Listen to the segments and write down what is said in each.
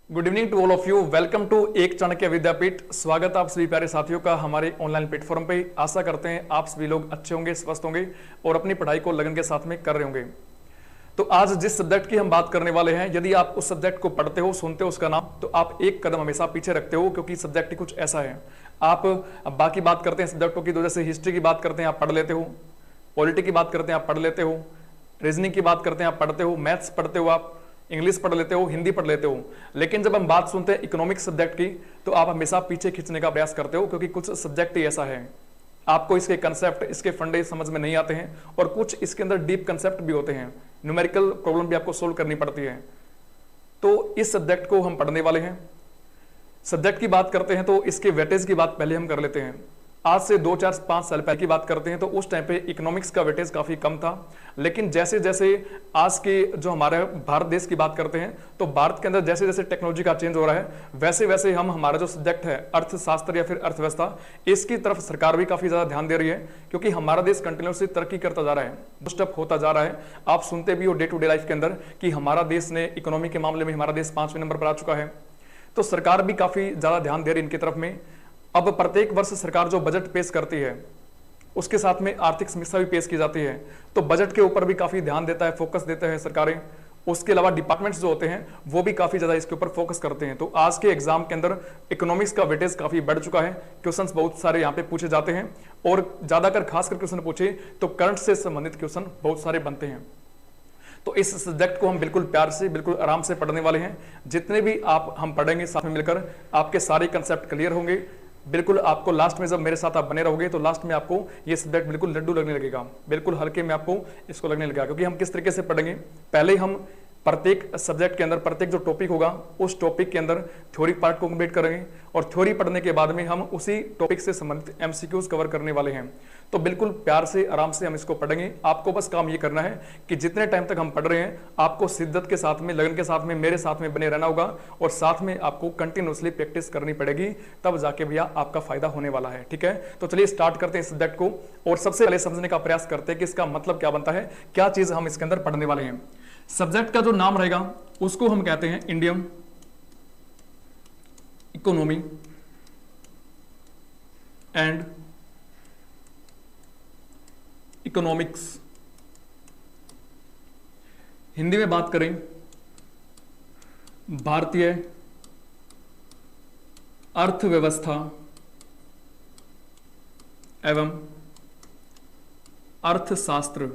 Good evening to all of you. Welcome to एक चाणक्य विद्यापीठ। स्वागत आप सभी प्यारे साथियों का हमारे ऑनलाइन प्लेटफॉर्म पे। आशा करते हैं आप सभी लोग अच्छे होंगे, स्वस्थ होंगे और अपनी पढ़ाई को लगन के साथ में कर रहे होंगे। तो आज जिस सब्जेक्ट की हम बात करने वाले हैं, यदि आप उस सब्जेक्ट को पढ़ते हो, सुनते हो उसका नाम, तो आप एक कदम हमेशा पीछे रखते हो, क्योंकि सब्जेक्ट ही कुछ ऐसा है। आप बाकी बात करते हैं सब्जेक्टों की, तो जैसे हिस्ट्री की बात करते हैं आप पढ़ लेते हो, पॉलिटी की बात करते हैं आप पढ़ लेते हो, रीजनिंग की बात करते हैं आप पढ़ते हो, मैथ्स पढ़ते हो, आप इंग्लिश पढ़ लेते हो, हिंदी पढ़ लेते हो। लेकिन जब हम बात सुनते हैं इकोनॉमिक्स सब्जेक्ट की, तो आप हमेशा पीछे खींचने का प्रयास करते हो, क्योंकि कुछ सब्जेक्ट ही ऐसा है आपको इसके कंसेप्ट, इसके फंडे समझ में नहीं आते हैं, और कुछ इसके अंदर डीप कंसेप्ट भी होते हैं, न्यूमेरिकल प्रॉब्लम भी आपको सोल्व करनी पड़ती है। तो इस सब्जेक्ट को हम पढ़ने वाले हैं। सब्जेक्ट की बात करते हैं तो इसके वेटेज की बात पहले हम कर लेते हैं। आज से 2, 4, 5 साल पहले की बात करते हैं तो उस टाइम पे इकोनॉमिक्स का वेटेज काफी कम था। लेकिन जैसे जैसे आज के जो हमारे भारत देश की बात करते हैं, तो भारत के अंदर जैसे जैसे टेक्नोलॉजी का चेंज हो रहा है, वैसे वैसे हम हमारा जो सब्जेक्ट है अर्थशास्त्र या फिर अर्थव्यवस्था, इसकी तरफ सरकार भी काफी ज्यादा ध्यान दे रही है, क्योंकि हमारा देश कंटिन्यूसली तरक्की करता जा रहा है, बूस्टअप होता जा रहा है। आप सुनते भी हो डे टू डे लाइफ के अंदर कि हमारा देश ने इकोनॉमी के मामले में हमारा देश 5वें नंबर पर आ चुका है। तो सरकार भी काफी ज्यादा ध्यान दे रही है इनकी तरफ में। अब प्रत्येक वर्ष सरकार जो बजट पेश करती है, उसके साथ में आर्थिक समीक्षा भी पेश की जाती है, तो बजट के ऊपर भी काफी ध्यान देता है, फोकस देते हैं सरकारें। उसके अलावा डिपार्टमेंट्स जो होते हैं वो भी काफी ज्यादा इसके ऊपर फोकस करते हैं। तो आज के एग्जाम के अंदर इकोनॉमिक्स का वेटेज काफी बढ़ चुका है। क्वेश्चंस बहुत सारे यहाँ पे पूछे जाते हैं, और ज्यादातर खासकर क्वेश्चन पूछे तो करंट से संबंधित क्वेश्चन बहुत सारे बनते हैं। तो इस सब्जेक्ट को हम बिल्कुल प्यार से, बिल्कुल आराम से पढ़ने वाले हैं। जितने भी हम पढ़ेंगे साथ में मिलकर, आपके सारे कंसेप्ट क्लियर होंगे। बिल्कुल आपको लास्ट में जब मेरे साथ आप बने रहोगे, तो लास्ट में आपको ये सब्जेक्ट बिल्कुल लड्डू लगने लगेगा, बिल्कुल हल्के में आपको इसको लगने लगेगा। क्योंकि हम किस तरीके से पढ़ेंगे, पहले हम प्रत्येक सब्जेक्ट के अंदर प्रत्येक जो टॉपिक होगा, उस टॉपिक के अंदर थ्योरी पार्ट को कंप्लीट करेंगे, और थ्योरी पढ़ने के बाद में हम उसी टॉपिक से संबंधित एमसीक्यूज कवर करने वाले हैं। तो बिल्कुल प्यार से, आराम से हम इसको पढ़ेंगे। आपको बस काम ये करना है कि जितने टाइम तक हम पढ़ रहे हैं, आपको शिद्दत के साथ में, लगन के साथ में, मेरे साथ में बने रहना होगा, और साथ में आपको कंटिन्यूसली प्रैक्टिस करनी पड़ेगी, तब जाके भैया आपका फायदा होने वाला है। ठीक है, तो चलिए स्टार्ट करते हैं इस सब्जेक्ट को, और सबसे पहले समझने का प्रयास करते हैं कि इसका मतलब क्या बनता है, क्या चीज हम इसके अंदर पढ़ने वाले हैं। सब्जेक्ट का जो नाम रहेगा उसको हम कहते हैं Indian economy and economics. Hindi में बात करें, भारतीय अर्थव्यवस्था एवं अर्थशास्त्र।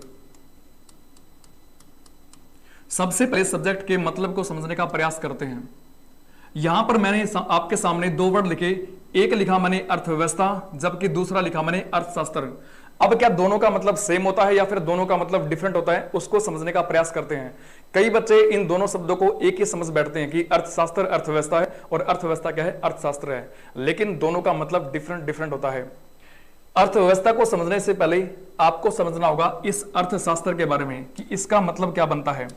सबसे पहले सब्जेक्ट के मतलब को समझने का प्रयास करते हैं। यहां पर मैंने आपके सामने 2 वर्ड लिखे, एक लिखा मैंने अर्थव्यवस्था, जबकि दूसरा लिखा मैंने अर्थशास्त्र। अब क्या दोनों का मतलब सेम होता है या फिर दोनों का मतलब डिफरेंट होता है, उसको समझने का प्रयास करते हैं। कई बच्चे इन दोनों शब्दों को एक ही समझ बैठते हैं कि अर्थशास्त्र अर्थव्यवस्था है और अर्थव्यवस्था क्या है, अर्थशास्त्र है, लेकिन दोनों का मतलब डिफरेंट होता है। अर्थव्यवस्था को समझने से पहले आपको समझना होगा इस अर्थशास्त्र के बारे में कि इसका मतलब क्या बनता है।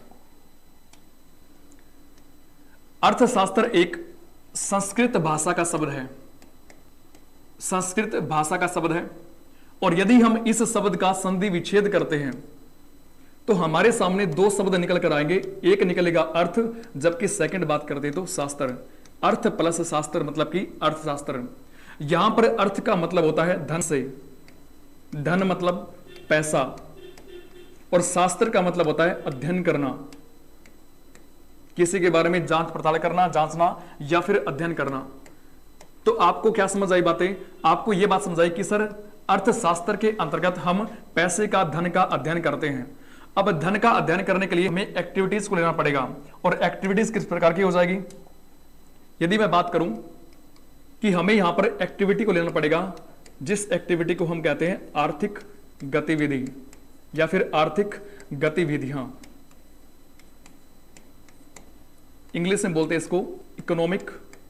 अर्थशास्त्र एक संस्कृत भाषा का शब्द है, संस्कृत भाषा का शब्द है, और यदि हम इस शब्द का संधि विच्छेद करते हैं तो हमारे सामने 2 शब्द निकल कर आएंगे। एक निकलेगा अर्थ, जबकि सेकंड बात करते तो शास्त्र। अर्थ प्लस शास्त्र मतलब कि अर्थशास्त्र। यहां पर अर्थ का मतलब होता है धन से, धन मतलब पैसा, और शास्त्र का मतलब होता है अध्ययन करना, किसी के बारे में जांच पड़ताल करना, जांचना या फिर अध्ययन करना। तो आपको क्या समझ आई बातें, आपको यह बात समझ आई कि सर अर्थशास्त्र के अंतर्गत हम पैसे का, धन का अध्ययन करते हैं। अब धन का अध्ययन करने के लिए हमें एक्टिविटीज को लेना पड़ेगा, और एक्टिविटीज किस प्रकार की हो जाएगी। यदि मैं बात करूं कि हमें यहां पर एक्टिविटी को लेना पड़ेगा, जिस एक्टिविटी को हम कहते हैं आर्थिक गतिविधि या फिर आर्थिक गतिविधियां, इंग्लिश में बोलते हैं इसको इकोनॉमिक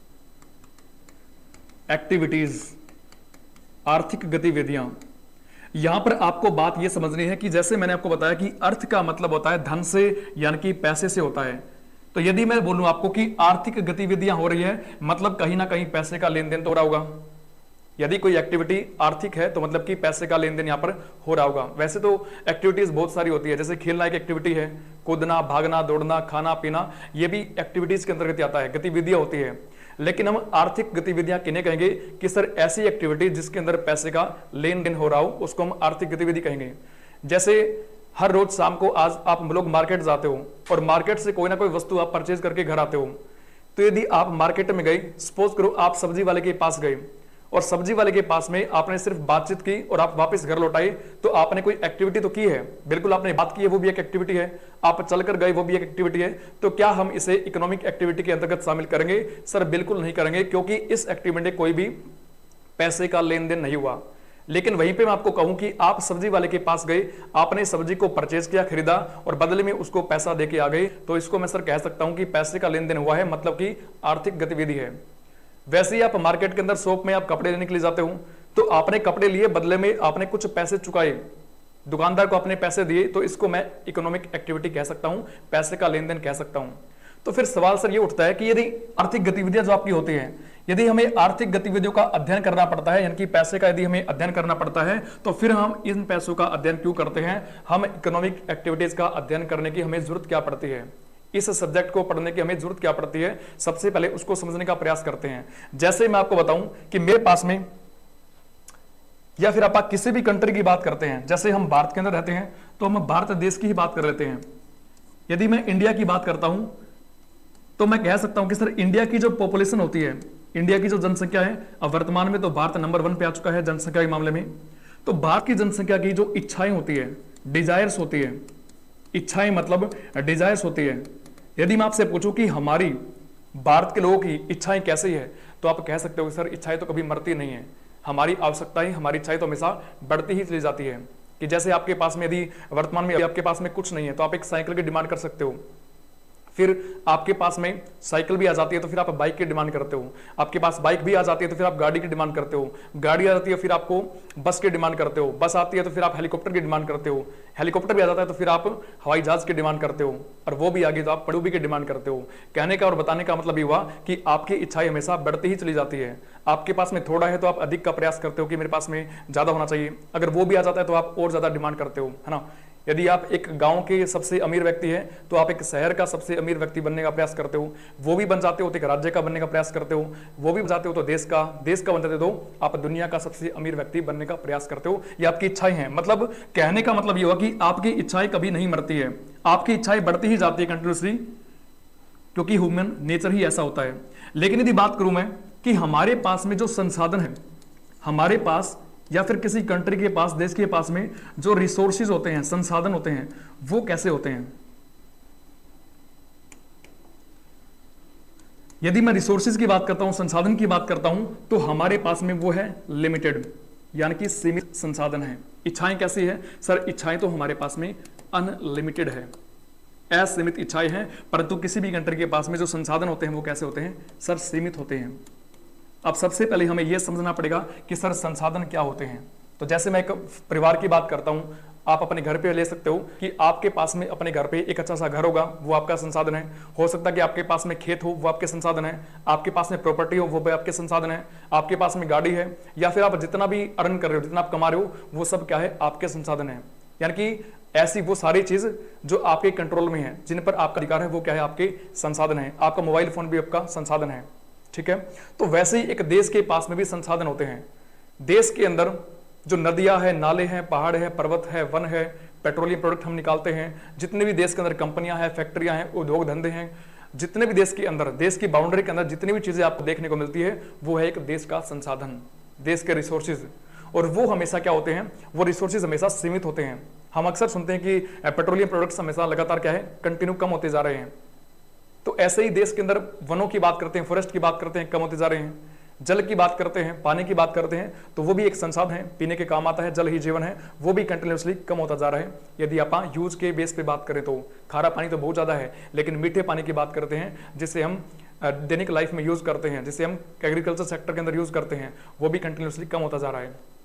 एक्टिविटीज, आर्थिक गतिविधियां। यहां पर आपको बात यह समझनी है कि जैसे मैंने आपको बताया कि अर्थ का मतलब होता है धन से, यानी कि पैसे से होता है। तो यदि मैं बोलूं आपको कि आर्थिक गतिविधियां हो रही है, मतलब कहीं ना कहीं पैसे का लेन देन तो हो रहा होगा। यदि कोई एक्टिविटी आर्थिक है तो मतलब कि पैसे का लेन देन यहाँ पर हो रहा होगा। वैसे तो एक्टिविटीज बहुत सारी होती है, जैसे खेलना एक एक्टिविटी है, कूदना, भागना, दौड़ना, खाना पीना, ये भी एक्टिविटीज के अंतर्गत आता है, गतिविधियां होती है। लेकिन हम आर्थिक गतिविधियां किन्हें कहेंगे कि सर ऐसी एक्टिविटी जिसके अंदर पैसे का लेन देन हो रहा हो उसको हम आर्थिक गतिविधि कहेंगे। जैसे हर रोज शाम को आज आप लोग मार्केट जाते हो और मार्केट से कोई ना कोई वस्तु आप परचेज करके घर आते हो, तो यदि आप मार्केट में गए, सपोज करो आप सब्जी वाले के पास गए और सब्जी वाले के पास में आपने सिर्फ बातचीत की और आप वापस घर लौट आए, तो आपने कोई एक्टिविटी तो की है, बिल्कुल आपने बात की है, वो भी एक एक्टिविटी है। आप चलकर गए, वो भी एक एक्टिविटी है। तो क्या हम इसे इकोनॉमिक एक्टिविटी के अंतर्गत शामिल करेंगे? सर बिल्कुल नहीं करेंगे, क्योंकि इस एक्टिविटी में कोई भी पैसे का लेन देन नहीं हुआ। लेकिन वहीं पे मैं आपको कहूं कि आप सब्जी वाले के पास गए, आपने सब्जी को परचेज किया, खरीदा और बदले में उसको पैसा देके आ गए, तो इसको मैं सर कह सकता हूं कि पैसे का लेन देन हुआ है, मतलब कि आर्थिक गतिविधि है। वैसे ही आप मार्केट के अंदर शॉप में आप कपड़े लेने के लिए जाते हो, तो आपने कपड़े लिए, बदले में आपने कुछ पैसे चुकाए, दुकानदार को आपने पैसे दिए, तो इसको मैं इकोनॉमिक एक्टिविटी कह सकता हूं, पैसे का लेन देन कह सकता हूं। तो फिर सवाल सर ये उठता है कि यदि आर्थिक गतिविधियां जो आपकी होती हैं, यदि हमें आर्थिक गतिविधियों का अध्ययन करना पड़ता है, यानी कि पैसे का यदि हमें अध्ययन करना पड़ता है, तो फिर हम इन पैसों का अध्ययन क्यों करते हैं? हम इकोनॉमिक एक्टिविटीज का अध्ययन करने की हमें जरूरत क्या पड़ती है? इस सब्जेक्ट को पढ़ने की हमें जरूरत क्या पड़ती है? सबसे पहले उसको समझने का प्रयास करते हैं। जैसे मैं आपको बताऊं कि मेरे पास में, या फिर आप किसी भी कंट्री की बात करते हैं, जैसे हम भारत के अंदर रहते हैं तो हम भारत देश की ही बात कर लेते हैं। यदि मैं इंडिया की बात करता हूं तो मैं कह सकता हूं कि सर इंडिया की जो पॉपुलेशन होती है, इंडिया की जो जनसंख्या है, अब वर्तमान में तो भारत नंबर 1 पे आ चुका है जनसंख्या के मामले में। तो भारत की जनसंख्या की जो इच्छाएं होती है, डिजायर्स होती है, इच्छाएं मतलब डिजायर्स होती है। यदि मैं आपसे पूछूं कि हमारी भारत के लोगों की इच्छाएं कैसी है, तो आप कह सकते हो कि सर इच्छाएं तो कभी मरती नहीं है, हमारी आवश्यकताएं, हमारी इच्छाएं तो हमेशा बढ़ती ही चली जाती है। कि जैसे आपके पास में यदि वर्तमान में आपके पास में कुछ नहीं है, तो आप एक साइकिल की डिमांड कर सकते हो, फिर आपके पास में साइकिल भी आ जाती है तो फिर आप बाइक की डिमांड करते हो, आपके पास बाइक भी आ जाती है तो फिर आप गाड़ी की डिमांड करते हो, गाड़ी आ जाती है फिर आपको बस की डिमांड करते हो, बस आती है तो फिर आप हेलीकॉप्टर की डिमांड करते हो, हेलीकॉप्टर भी आ जाता है तो फिर आप हवाई जहाज की डिमांड करते हो, और वो भी आ गई तो आप पनडुब्बी की डिमांड करते हो। कहने का और बताने का मतलब ये हुआ कि आपकी इच्छाएं हमेशा बढ़ती ही चली जाती है। आपके पास में थोड़ा है तो आप अधिक का प्रयास करते हो कि मेरे पास में ज्यादा होना चाहिए, अगर वो भी आ जाता है तो आप और ज्यादा डिमांड करते हो, है ना। यदि आप एक गांव के सबसे अमीर व्यक्ति हैं तो आप एक शहर का सबसे अमीर व्यक्ति बनने का प्रयास करते हो, वो भी बन जाते हो तो एक राज्य का बनने का प्रयास करते हो, वो भी बन जाते हो तो देश का बन जाते हो तो आप दुनिया का सबसे अमीर व्यक्ति बनने का प्रयास करते हो। ये आपकी इच्छाएं हैं। मतलब कहने का मतलब ये हुआ कि आपकी इच्छाएं कभी नहीं मरती है, आपकी इच्छाएं बढ़ती ही जाती है कंटिन्यूसली, क्योंकि ह्यूमन नेचर ही ऐसा होता है। लेकिन यदि बात करूं मैं कि हमारे पास में जो संसाधन है, हमारे पास या फिर किसी कंट्री के पास, देश के पास में जो रिसोर्सेज होते हैं, संसाधन होते हैं, वो कैसे होते हैं? यदि मैं रिसोर्सेज की बात करता हूं, संसाधन की बात करता हूं, तो हमारे पास में वो है लिमिटेड, यानी कि सीमित संसाधन है। इच्छाएं कैसी है? सर इच्छाएं तो हमारे पास में अनलिमिटेड है, असीमित इच्छाएं हैं, परंतु किसी भी कंट्री के पास में जो संसाधन होते हैं वो कैसे होते हैं? सर सीमित होते हैं। अब सबसे पहले हमें यह समझना पड़ेगा कि सर संसाधन क्या होते हैं। तो जैसे मैं एक परिवार की बात करता हूं, आप अपने घर पे ले सकते हो कि आपके पास में अपने घर पे एक अच्छा सा घर होगा, वो आपका संसाधन है। हो सकता है कि आपके पास में खेत हो, वो आपके संसाधन है। आपके पास में प्रॉपर्टी हो, वो भी आपके संसाधन है। आपके पास में गाड़ी है, या फिर आप जितना भी अर्न कर रहे हो, जितना आप कमा रहे हो, वो सब क्या है? आपके संसाधन है। यानी कि ऐसी वो सारी चीज जो आपके कंट्रोल में है, जिन पर आपका अधिकार है, वो क्या है? आपके संसाधन है। आपका मोबाइल फोन भी आपका संसाधन है, ठीक है। तो वैसे ही एक देश के पास में भी संसाधन होते हैं। देश के अंदर जो नदियां हैं, नाले हैं, पहाड़ है, पर्वत है, वन है, पेट्रोलियम प्रोडक्ट हम निकालते हैं, जितने भी देश के अंदर कंपनियां हैं, फैक्ट्रियां हैं, उद्योग धंधे हैं, जितने भी देश के अंदर, देश की बाउंड्री के अंदर जितनी भी चीजें आपको देखने को मिलती है, वो है एक देश का संसाधन, देश के रिसोर्सेज। और वो हमेशा क्या होते हैं? वो रिसोर्सेज हमेशा सीमित होते हैं। हम अक्सर सुनते हैं कि पेट्रोलियम प्रोडक्ट्स हमेशा लगातार क्या है? कंटिन्यू कम होते जा रहे हैं। तो ऐसे ही देश के अंदर वनों की बात करते हैं, फॉरेस्ट की बात करते हैं, कम होते जा रहे हैं। जल की बात करते हैं, पानी की बात करते हैं, तो वो भी एक संसाधन है, पीने के काम आता है, जल ही जीवन है, वो भी कंटिन्यूसली कम होता जा रहा है। यदि आप यूज के बेस पे बात करें तो खारा पानी तो बहुत ज्यादा है, लेकिन मीठे पानी की बात करते हैं, जिसे हम दैनिक लाइफ में यूज करते हैं, जिसे हम एग्रीकल्चर सेक्टर के अंदर यूज करते हैं, वो भी कंटिन्यूसली कम होता जा रहा है।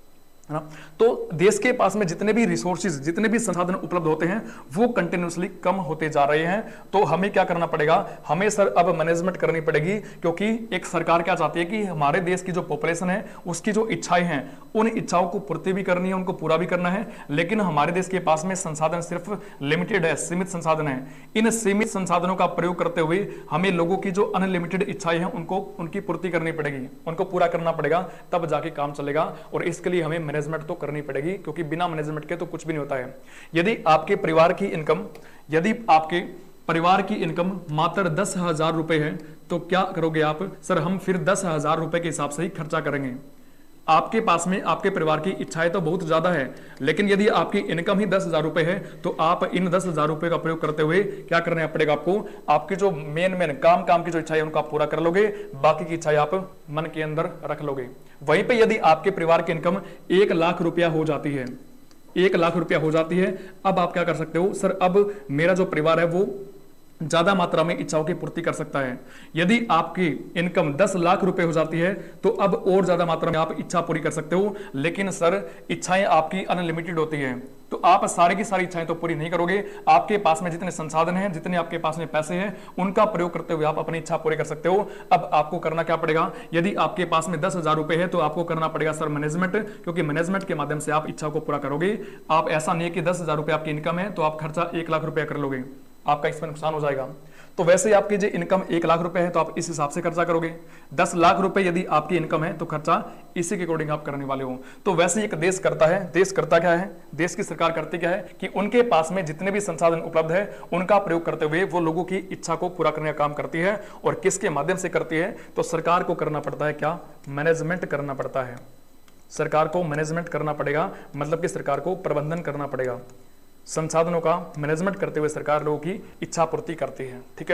है ना। तो देश के पास में जितने भी रिसोर्सेज, जितने भी संसाधन उपलब्ध होते हैं वो कंटिन्यूसली कम होते जा रहे हैं। तो हमें क्या करना पड़ेगा, हमें सर अब मैनेजमेंट करनी पड़ेगी, क्योंकि एक सरकार क्या चाहती है कि हमारे देश की जो पॉपुलेशन है उसकी जो इच्छाएं हैं उन इच्छाओं को पूर्ति भी करनी है, उनको पूरा भी करना है। लेकिन हमारे देश के पास में संसाधन सिर्फ लिमिटेड है, सीमित संसाधन है। इन सीमित संसाधनों का प्रयोग करते हुए हमें लोगों की जो अनलिमिटेड इच्छाएं हैं उनको उनकी पूर्ति करनी पड़ेगी, उनको पूरा करना पड़ेगा, तब जाके काम चलेगा। और इसके लिए हमें मैनेजमेंट तो करनी पड़ेगी, क्योंकि बिना मैनेजमेंट के तो कुछ भी नहीं होता है। यदि आपके परिवार की इनकम मात्र 10,000 रुपए है तो क्या करोगे आप, सर हम फिर 10,000 रुपए के हिसाब से ही खर्चा करेंगे। आपके पास में आपके परिवार की इच्छाएं तो बहुत ज्यादा है, लेकिन यदि आपकी इनकम ही 10,000 रुपए है तो आप इन 10,000 रुपए का प्रयोग करते हुए क्या करना पड़ेगा आपको, आपकी जो मेन काम की जो इच्छाएं उनको आप पूरा कर लोगे, बाकी की इच्छाएं आप मन के अंदर रख लोगे। वहीं पे यदि आपके परिवार की इनकम 1 लाख रुपया हो जाती है, 1 लाख रुपया हो जाती है, अब आप क्या कर सकते हो, सर अब मेरा जो परिवार है वो ज्यादा मात्रा में इच्छाओं की पूर्ति कर सकता है। यदि आपकी इनकम 10 लाख रुपए हो जाती है तो अब और ज्यादा मात्रा में आप इच्छा पूरी कर सकते हो। लेकिन सर इच्छाएं आपकी अनलिमिटेड होती हैं, तो आप सारी की सारी इच्छाएं तो पूरी नहीं करोगे। आपके पास में जितने संसाधन हैं, जितने आपके पास में पैसे हैं, उनका प्रयोग करते हुए आप अपनी इच्छा पूरी कर सकते हो। अब आपको करना क्या पड़ेगा, यदि आपके पास में 10,000 रुपए है तो आपको करना पड़ेगा सर मैनेजमेंट, क्योंकि मैनेजमेंट के माध्यम से आप इच्छा को पूरा करोगे। आप ऐसा नहीं है कि 10,000 रुपए आपकी इनकम है तो आप खर्चा 1 लाख रुपया कर लोगे, आपका इसमें नुकसान हो जाएगा। तो वैसे ही आपकी जो इनकम 1 लाख रुपए है तो आप इस हिसाब से खर्चा करोगे। 10 लाख रुपए यदि आपकी इनकम है तो खर्चा इसी के अकॉर्डिंग आप करने वाले हो। तो वैसे ही एक देश करता है, देश करता क्या है, देश की सरकार करती क्या है कि उनके पास में जितने भी संसाधन उपलब्ध है उनका प्रयोग करते हुए वो लोगों की इच्छा को पूरा करने का काम करती है। और किसके माध्यम से करती है, तो सरकार को करना पड़ता है क्या, मैनेजमेंट करना पड़ता है। सरकार को मैनेजमेंट करना पड़ेगा, मतलब कि सरकार को प्रबंधन करना पड़ेगा। संसाधनों का मैनेजमेंट करते हुए सरकार लोगों की इच्छा पूर्ति करती है। ठीक है,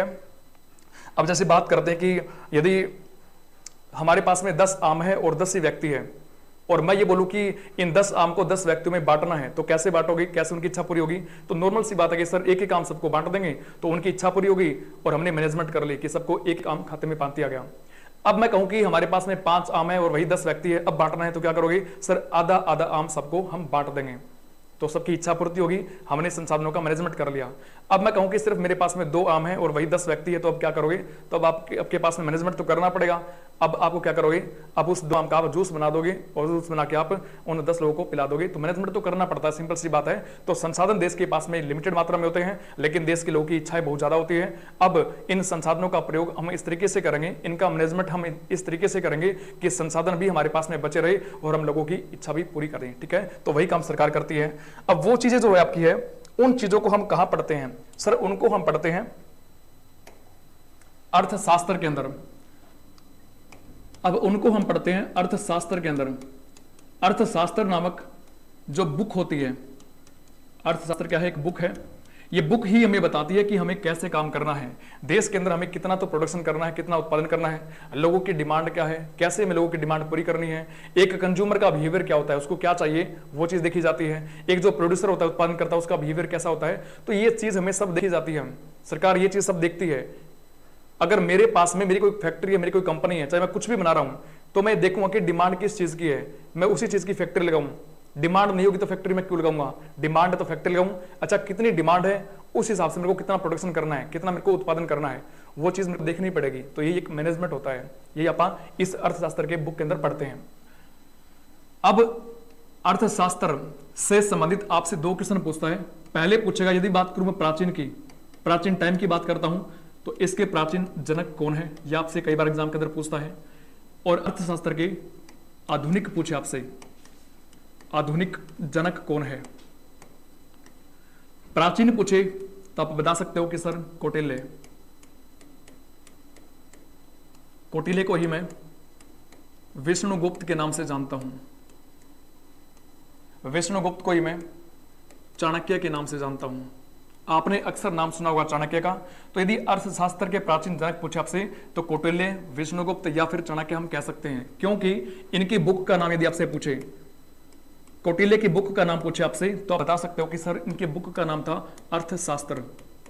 अब जैसे बात करते हैं कि यदि हमारे पास में 10 आम है और 10 ही व्यक्ति है, और मैं ये बोलूं कि इन 10 आम को 10 व्यक्तियों में बांटना है, तो कैसे बांटोगे, कैसे उनकी इच्छा पूरी होगी। तो नॉर्मल सी बात है कि सर एक एक आम सबको बांट देंगे तो उनकी इच्छा पूरी होगी, और हमने मैनेजमेंट कर ली कि सबको एक आम खाते में बांट दिया गया। अब मैं कहूं कि हमारे पास में 5 आम है और वही 10 व्यक्ति है, अब बांटना है तो क्या करोगे, सर आधा आधा आम सबको हम बांट देंगे, तो सबकी इच्छा पूर्ति होगी, हमने संसाधनों का मैनेजमेंट कर लिया। अब मैं कहूं कि सिर्फ मेरे पास में 2 आम है और वही 10 व्यक्ति है, तो अब क्या करोगे, तो अब आपके पास में मैनेजमेंट तो करना पड़ेगा। अब आपको क्या करोगे, अब उस 2 आम का आप जूस बना दोगे और जूस बना के आप उन 10 लोगों को पिला दोगे। तो मैनेजमेंट तो करना पड़ता है, सिंपल सी बात है। तो संसाधन देश के पास में लिमिटेड मात्रा में होते हैं, लेकिन देश के लोगों की इच्छाएं बहुत ज्यादा होती है। अब इन संसाधनों का प्रयोग हम इस तरीके से करेंगे, इनका मैनेजमेंट हम इस तरीके से करेंगे कि संसाधन भी हमारे पास में बचे रहे और हम लोगों की इच्छा भी पूरी करें। ठीक है, तो वही काम सरकार करती है। अब वो चीजें जो है आपकी है, उन चीजों को हम कहां पढ़ते हैं, सर उनको हम पढ़ते हैं अर्थशास्त्र के अंदर। अब उनको हम पढ़ते हैं अर्थशास्त्र के अंदर। अर्थशास्त्र नामक जो बुक होती है, अर्थशास्त्र क्या है, एक बुक है। ये बुक ही हमें बताती है कि हमें कैसे काम करना है, देश के अंदर हमें कितना तो प्रोडक्शन करना है, कितना उत्पादन करना है, लोगों की डिमांड क्या है, कैसे हमें लोगों की डिमांड पूरी करनी है, एक कंज्यूमर का बिहेवियर क्या होता है, उसको क्या चाहिए वो चीज देखी जाती है, एक जो प्रोड्यूसर होता है, उत्पादन करता है, उसका बिहेवियर कैसा होता है। तो ये चीज हमें सब देखी जाती है, सरकार ये चीज सब देखती है। अगर मेरे पास में मेरी कोई फैक्ट्री है, मेरी कोई कंपनी है, चाहे मैं कुछ भी बना रहा हूं, तो मैं देखूंगा कि डिमांड किस चीज की है, मैं उसी चीज की फैक्ट्री लगाऊं। डिमांड नहीं होगी तो फैक्ट्री में क्यों लगाऊंगा, डिमांड है तो फैक्ट्री लगाऊं। अच्छा कितनी डिमांड है, उस हिसाब से मेरे को कितना प्रोडक्शन करना है, कितना मेरे को उत्पादन करना है, वो चीज मेरे को देखनी पड़ेगी। तो ये एक मैनेजमेंट होता है, यही आप इस अर्थशास्त्र के बुक के अंदर पढ़ते हैं। अब अर्थशास्त्र से संबंधित आपसे 2 क्वेश्चन पूछता है। पहले पूछेगा, यदि बात करूं मैं प्राचीन की, प्राचीन टाइम की बात करता हूं, तो इसके प्राचीन जनक कौन है, यह आपसे कई बार एग्जाम के अंदर पूछता है। और अर्थशास्त्र के आधुनिक पूछे आपसे, आधुनिक जनक कौन है। प्राचीन पूछे तो आप बता सकते हो कि सर कौटिल्य, कौटिल्य को ही मैं विष्णुगुप्त के नाम से जानता हूं, विष्णुगुप्त को ही मैं चाणक्य के नाम से जानता हूं। आपने अक्सर नाम सुना होगा चाणक्य का। तो यदि अर्थशास्त्र के प्राचीन जनक पूछे आपसे तो कौटिल्य, विष्णुगुप्त या फिर चाणक्य हम कह सकते हैं, क्योंकि इनकी बुक का नाम यदि आपसे पूछे, कौटिल्य की बुक का नाम पूछे आपसे, तो आप बता सकते हो कि सर इनके बुक का नाम था अर्थशास्त्र।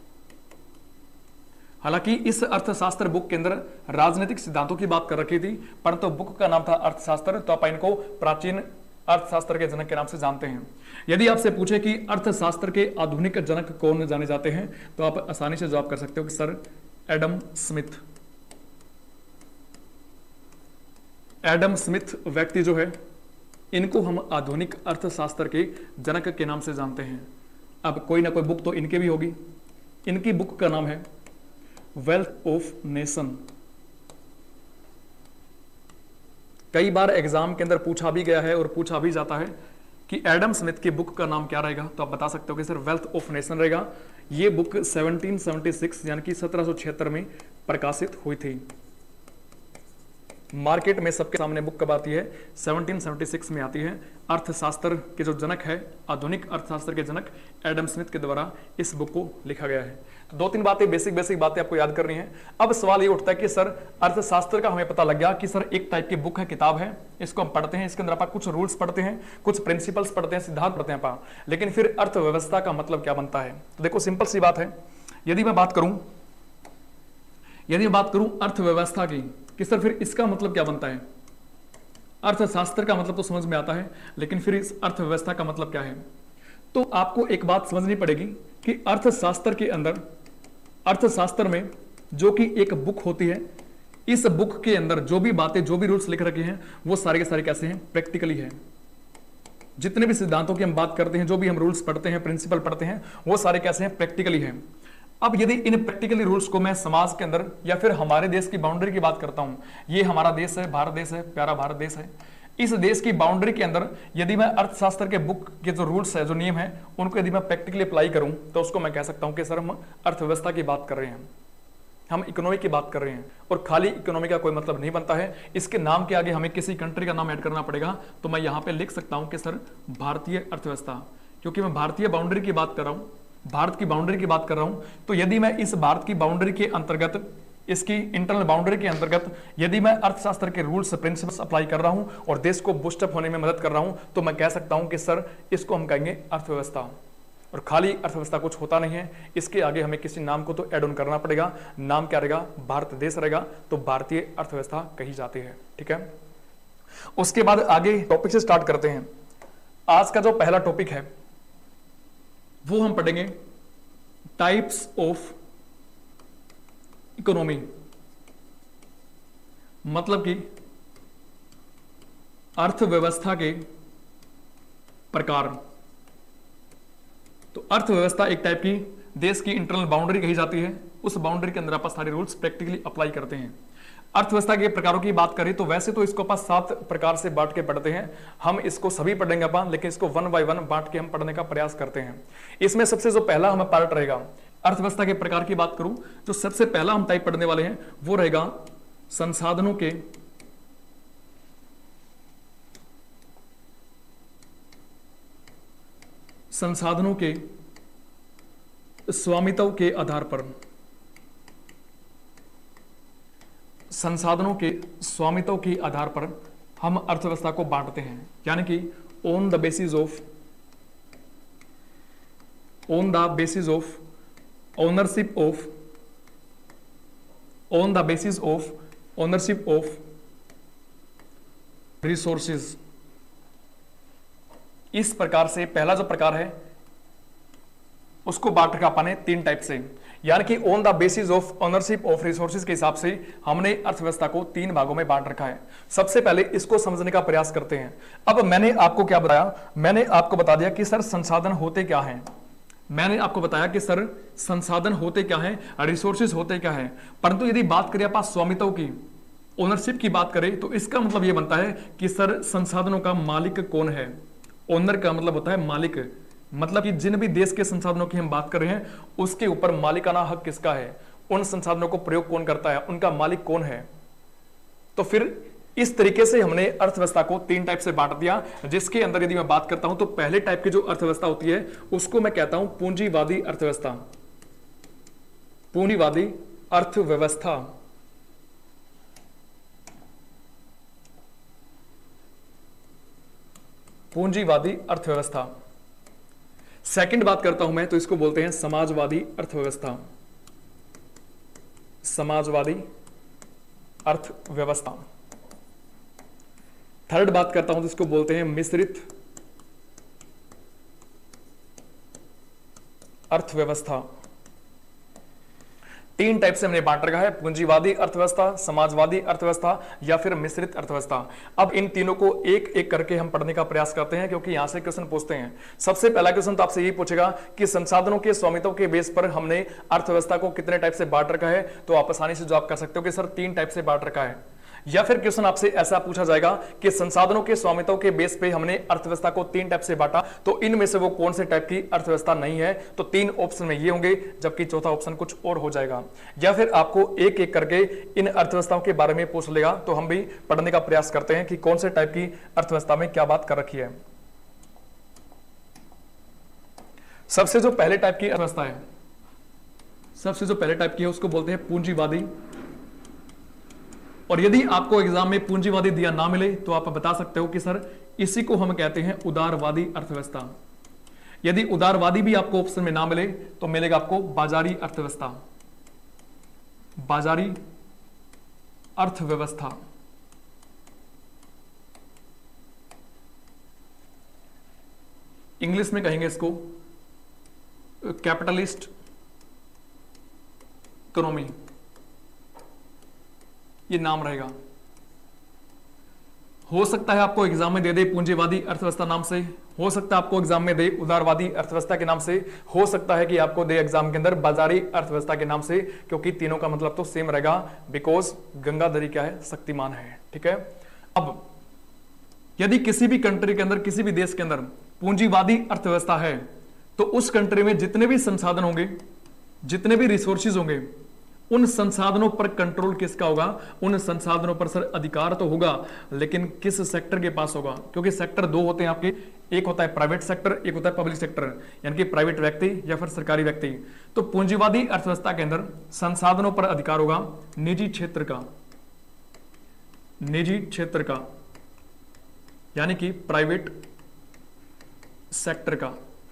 हालांकि इस अर्थशास्त्र बुक के अंदर राजनीतिक सिद्धांतों की बात कर रखी थी, परंतु बुक का नाम था अर्थशास्त्र। तो आप इनको प्राचीन अर्थशास्त्र के जनक के नाम से जानते हैं। यदि आपसे पूछे कि अर्थशास्त्र के आधुनिक जनक कौन जाने जाते हैं तो आप आसानी से जवाब कर सकते हो कि sir Adam Smith. Adam Smith व्यक्ति जो है, इनको हम आधुनिक अर्थशास्त्र के जनक के नाम से जानते हैं। अब कोई ना कोई बुक तो इनकी भी होगी। इनकी बुक का नाम है वेल्थ ऑफ नेशन। कई बार एग्जाम के अंदर पूछा भी गया है और पूछा भी जाता है कि एडम स्मिथ की बुक का नाम क्या रहेगा, तो आप बता सकते हो कि सर वेल्थ ऑफ नेशन रहेगा। ये बुक 1776 यानी कि 1776 में प्रकाशित हुई थी। मार्केट में सबके सामने बुक कब आती है? 1776 में आती है। अर्थशास्त्र के जो जनक है, आधुनिक अर्थशास्त्र के जनक एडम स्मिथ के द्वारा इस बुक को लिखा गया है। तो 2-3 बातें, बेसिक बातें आपको याद करनी है। अब सवाल ये उठता है कि सर अर्थशास्त्र का हमें पता लग गया कि सर एक टाइप की बुक है, किताब है, इसको हम पढ़ते हैं, इसके अंदर आप कुछ रूल्स पढ़ते हैं, कुछ प्रिंसिपल्स पढ़ते हैं, सिद्धांत पढ़ते हैं आप, लेकिन फिर अर्थव्यवस्था का मतलब क्या बनता है? तो देखो सिंपल सी बात है। यदि मैं बात करूं अर्थव्यवस्था की कि सर फिर इसका मतलब क्या बनता है? अर्थशास्त्र का मतलब तो समझ में आता है, लेकिन फिर इस अर्थव्यवस्था का मतलब क्या है? तो आपको एक बात समझनी पड़ेगी कि अर्थशास्त्र के अंदर, अर्थशास्त्र में जो कि एक बुक होती है, इस बुक के अंदर जो भी बातें, जो भी रूल्स लिख रखे हैं, वो सारे के सारे कैसे हैं? प्रैक्टिकली है। जितने भी सिद्धांतों की हम बात करते हैं, जो भी हम रूल्स पढ़ते हैं, प्रिंसिपल पढ़ते हैं, वो सारे कैसे हैं? प्रैक्टिकली हैं। अब यदि इन प्रैक्टिकली रूल्स को मैं समाज के अंदर या फिर हमारे देश की बाउंड्री की बात करता हूं, ये हमारा देश है, भारत देश है, प्यारा भारत देश है, इस देश की बाउंड्री के अंदर यदि मैं अर्थशास्त्र के बुक के जो रूल्स है, जो नियम है, उनको यदि मैं प्रैक्टिकली अप्लाई करूं तो उसको मैं कह सकता हूं कि सर हम अर्थव्यवस्था की बात कर रहे हैं, हम इकोनॉमी की बात कर रहे हैं। और खाली इकोनॉमी का कोई मतलब नहीं बनता है। इसके नाम के आगे हमें किसी कंट्री का नाम ऐड करना पड़ेगा। तो मैं यहां पे लिख सकता हूं कि सर भारतीय अर्थव्यवस्था, क्योंकि मैं भारतीय बाउंड्री की बात कर रहा हूं, भारत की बाउंड्री की बात कर रहा हूं। तो यदि मैं इस भारत की बाउंड्री के अंतर्गत, इसकी इंटरनल बाउंड्री के अंतर्गत यदि मैं अर्थशास्त्र के रूल्स, प्रिंसिपल्स अप्लाई कर रहा हूं और देश को बूस्टअप होने में मदद कर रहा हूं, तो मैं कह सकता हूं कि सर इसको हम कहेंगे अर्थव्यवस्था। और खाली अर्थव्यवस्था कुछ होता नहीं है, इसके आगे हमें किसी नाम को तो एड ऑन करना पड़ेगा। नाम क्या रहेगा? भारत देश रहेगा, तो भारतीय अर्थव्यवस्था कही जाती है। ठीक है, उसके बाद आगे टॉपिक से स्टार्ट करते हैं। आज का जो पहला टॉपिक है वो हम पढ़ेंगे टाइप्स ऑफ इकोनॉमी, मतलब कि अर्थव्यवस्था के प्रकार। तो अर्थव्यवस्था एक टाइप की देश की इंटरनल बाउंड्री कही जाती है। उस बाउंड्री के अंदर आप सारे रूल्स प्रैक्टिकली अप्लाई करते हैं। अर्थव्यवस्था के प्रकारों की बात करें तो वैसे तो इसको आप 7 प्रकार से बांट के पढ़ते हैं। हम इसको सभी पढ़ेंगे अपन, लेकिन इसको 1 बाय 1 बांट के हम पढ़ने का प्रयास करते हैं। इसमें सबसे जो पहला हमें पार्ट रहेगा, अर्थव्यवस्था के प्रकार की बात करूं तो सबसे पहला हम टाइप पढ़ने वाले हैं वो रहेगा संसाधनों के स्वामित्व के आधार पर। संसाधनों के स्वामित्व के आधार पर हम अर्थव्यवस्था को बांटते हैं, यानी कि on the basis of ownership of resources. इस प्रकार से पहला जो प्रकार है उसको बांट रखा अपन ने 3 टाइप से, यानी कि on the basis of ownership of resources के हिसाब से हमने अर्थव्यवस्था को 3 भागों में बांट रखा है। सबसे पहले इसको समझने का प्रयास करते हैं। अब मैंने आपको क्या बताया? मैंने आपको बता दिया कि सर संसाधन होते क्या हैं। मैंने आपको बताया कि सर संसाधन होते क्या हैं, रिसोर्सेज होते क्या हैं। परंतु यदि बात करें आप स्वामित्व की, ओनरशिप की बात करें, तो इसका मतलब यह बनता है कि सर संसाधनों का मालिक कौन है। ओनर का मतलब होता है मालिक, मतलब कि जिन भी देश के संसाधनों की हम बात कर रहे हैं उसके ऊपर मालिकाना हक किसका है, उन संसाधनों को प्रयोग कौन करता है, उनका मालिक कौन है। तो फिर इस तरीके से हमने अर्थव्यवस्था को 3 टाइप से बांट दिया, जिसके अंदर यदि मैं बात करता हूं तो पहले टाइप की जो अर्थव्यवस्था होती है उसको मैं कहता हूं पूंजीवादी अर्थव्यवस्था। पूंजीवादी अर्थव्यवस्था। पूंजीवादी अर्थव्यवस्था। सेकंड बात करता हूं मैं तो इसको बोलते हैं समाजवादी अर्थव्यवस्था। समाजवादी अर्थव्यवस्था। थर्ड बात करता हूं तो इसको बोलते हैं मिश्रित अर्थव्यवस्था। तीन टाइप से हमने बांट रखा है, पूंजीवादी अर्थव्यवस्था, समाजवादी अर्थव्यवस्था या फिर मिश्रित अर्थव्यवस्था। अब इन तीनों को एक एक करके हम पढ़ने का प्रयास करते हैं, क्योंकि यहां से क्वेश्चन पूछते हैं। सबसे पहला क्वेश्चन तो आपसे यही पूछेगा कि संसाधनों के स्वामित्व के बेस पर हमने अर्थव्यवस्था को कितने टाइप से बांट रखा है, तो आप आसानी से जवाब कर सकते हो कि सर 3 टाइप से बांट रखा है। या फिर क्वेश्चन आपसे ऐसा पूछा जाएगा कि संसाधनों के स्वामित्व के बेस पे हमने अर्थव्यवस्था को 3 टाइप से बांटा, तो इनमें से वो कौन से टाइप की अर्थव्यवस्था नहीं है, तो 3 ऑप्शन में ये होंगे, जबकि चौथा ऑप्शन कुछ और हो जाएगा। या फिर आपको एक एक करके इन अर्थव्यवस्थाओं के बारे में पूछ लेगा, तो हम भी पढ़ने का प्रयास करते हैं कि कौन से टाइप की अर्थव्यवस्था में क्या बात कर रखी है। सबसे जो पहले टाइप की अर्थव्यवस्था है, सबसे जो पहले टाइप की है उसको बोलते हैं पूंजीवादी। और यदि आपको एग्जाम में पूंजीवादी दिया ना मिले तो आप बता सकते हो कि सर इसी को हम कहते हैं उदारवादी अर्थव्यवस्था। यदि उदारवादी भी आपको ऑप्शन में ना मिले तो मिलेगा आपको बाजारी अर्थव्यवस्था। बाजारी अर्थव्यवस्था। इंग्लिश में कहेंगे इसको कैपिटलिस्ट इकोनॉमी, ये नाम रहेगा। हो सकता है आपको एग्जाम में दे दे पूंजीवादी अर्थव्यवस्था नाम से, हो सकता है आपको एग्जाम में दे उदारवादी अर्थव्यवस्था के नाम से, हो सकता है कि आपको दे एग्जाम के अंदर बाजारी अर्थव्यवस्था के नाम से, क्योंकि तीनों का मतलब तो सेम रहेगा, बिकॉज गंगाधरी क्या है, शक्तिमान है। ठीक है। अब यदि किसी भी कंट्री के अंदर, किसी भी देश के अंदर पूंजीवादी अर्थव्यवस्था है, तो उस कंट्री में जितने भी संसाधन होंगे, जितने भी रिसोर्सेज होंगे, उन संसाधनों पर कंट्रोल किसका होगा, उन संसाधनों पर सर अधिकार तो होगा, लेकिन किस सेक्टर के पास होगा, क्योंकि सेक्टर 2 होते हैं आपके, एक होता है प्राइवेट सेक्टर, एक होता है पब्लिक सेक्टर, यानी कि प्राइवेट व्यक्ति या फिर सरकारी व्यक्ति। तो पूंजीवादी अर्थव्यवस्था के अंदर संसाधनों पर अधिकार होगा निजी क्षेत्र का, निजी क्षेत्र का, यानी कि प्राइवेट सेक्टर का,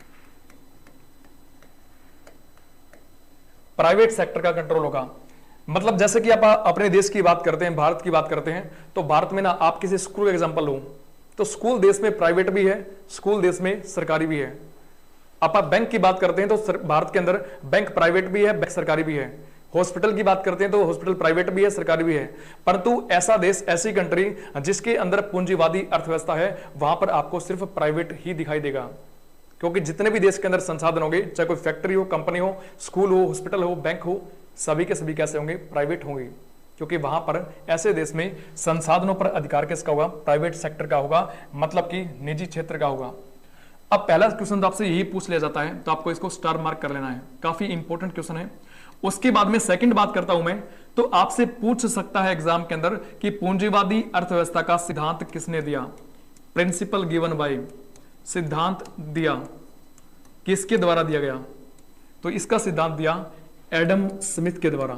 प्राइवेट सेक्टर का कंट्रोल होगा। मतलब जैसे कि आप अपने देश की बात करते हैं, भारत की बात करते हैं, तो भारत में ना आप किसी स्कूल का एग्जांपल लो, तो स्कूल देश में प्राइवेट भी है, स्कूल देश में सरकारी भी है। आप बैंक की बात करते हैं तो भारत के अंदर बैंक प्राइवेट भी है, बैंक सरकारी भी है। हॉस्पिटल की बात करते हैं तो हॉस्पिटल प्राइवेट भी है, सरकारी भी है। परंतु ऐसा देश, ऐसी कंट्री जिसके अंदर पूंजीवादी अर्थव्यवस्था है, वहां पर आपको सिर्फ प्राइवेट ही दिखाई देगा, क्योंकि जितने भी देश के अंदर संसाधन होंगे, चाहे कोई फैक्ट्री हो, कंपनी हो, स्कूल हो, हॉस्पिटल हो, बैंक हो, सभी के सभी कैसे होंगे, प्राइवेट होंगे, क्योंकि वहां पर ऐसे देश में संसाधनों पर अधिकार किसका होगा, प्राइवेट सेक्टर का होगा, मतलब कि निजी क्षेत्र का होगा। अब पहला क्वेश्चन तो आपसे यही पूछ लिया जाता है, तो आपको इसको स्टार मार्क कर लेना है, काफी इंपॉर्टेंट क्वेश्चन है। उसके बाद में सेकंड बात करता हूं मैं, तो आपसे पूछ सकता है एग्जाम के अंदर कि पूंजीवादी अर्थव्यवस्था का सिद्धांत किसने दिया, प्रिंसिपल गिवन बाय, सिद्धांत दिया किसके द्वारा दिया गया, तो इसका सिद्धांत दिया एडम स्मिथ के द्वारा।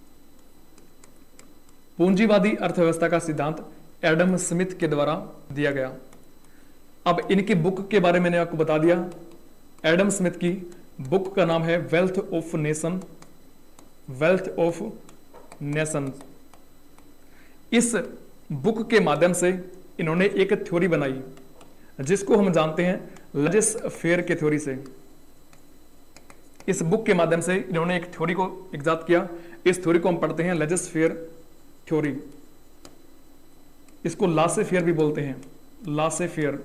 पूंजीवादी अर्थव्यवस्था का सिद्धांत एडम स्मिथ के द्वारा दिया गया। अब इनकी बुक के बारे में मैंने आपको बता दिया। एडम स्मिथ की बुक का नाम है wealth of nation, wealth of nation. इस बुक के माध्यम से इन्होंने एक थ्योरी बनाई जिसको हम जानते हैं लजेस फेयर के थ्योरी से। इस बुक के माध्यम से इन्होंने एक थ्योरी को इजाद किया। इस थ्योरी को हम पढ़ते हैं लजेस फेयर थ्योरी। इसको लासे फेयर भी बोलते हैं, लासे फेयर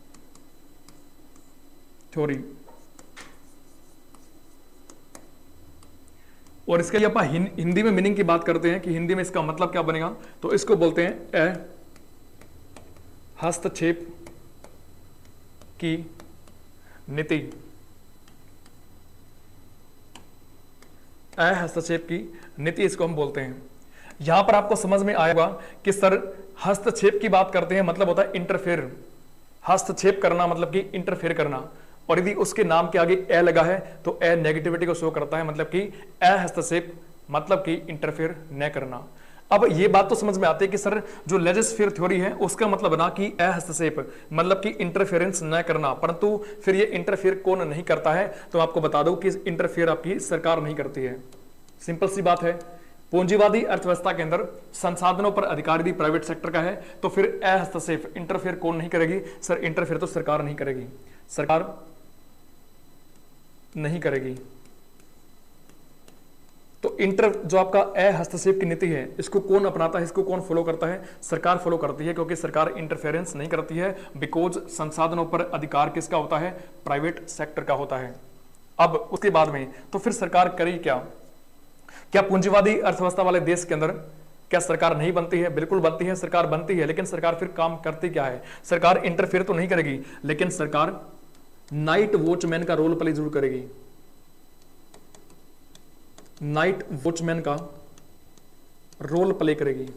थ्योरी। और इसके लिए अपन हिंदी में मीनिंग की बात करते हैं कि हिंदी में इसका मतलब क्या बनेगा, तो इसको बोलते हैं हस्तक्षेप की नीति। हस्तक्षेप की नीति इसको हम बोलते हैं। यहां पर आपको समझ में आएगा कि सर हस्तक्षेप की बात करते हैं मतलब होता है इंटरफेयर, हस्तक्षेप करना मतलब कि इंटरफेयर करना। और यदि उसके नाम के आगे ए लगा है तो ए नेगेटिविटी को शो करता है, मतलब कि हस्तक्षेप मतलब कि इंटरफेयर न करना। अब ये बात तो समझ में आती है कि सर जो लेजेस फेयर थ्योरी है उसका मतलब ना कि हस्तक्षेप मतलब कि इंटरफेरेंस न करना, परंतु फिर ये इंटरफेयर कौन नहीं करता है, तो आपको बता दो कि इंटरफेयर आपकी सरकार नहीं करती है। सिंपल सी बात है, पूंजीवादी अर्थव्यवस्था के अंदर संसाधनों पर अधिकार यदि प्राइवेट सेक्टर का है तो फिर हस्तक्षेप इंटरफेयर कौन नहीं करेगी? सर इंटरफेयर तो सरकार नहीं करेगी, सरकार नहीं करेगी। तो इंटर जो आपका हस्तक्षेप की नीति है इसको कौन अपनाता है, इसको कौन फॉलो करता है? सरकार फॉलो करती है, क्योंकि सरकार इंटरफेरेंस नहीं करती है, बिकॉज संसाधनों पर अधिकार किसका होता है? प्राइवेट सेक्टर का होता है। अब उसके बाद में तो फिर सरकार करेगी क्या? क्या पूंजीवादी अर्थव्यवस्था वाले देश के अंदर क्या सरकार नहीं बनती है? बिल्कुल बनती है, सरकार बनती है, लेकिन सरकार फिर काम करती क्या है? सरकार इंटरफेयर तो नहीं करेगी, लेकिन सरकार नाइट वॉचमैन का रोल प्ले जरूर करेगी। नाइट वॉचमैन का रोल प्ले करेगी।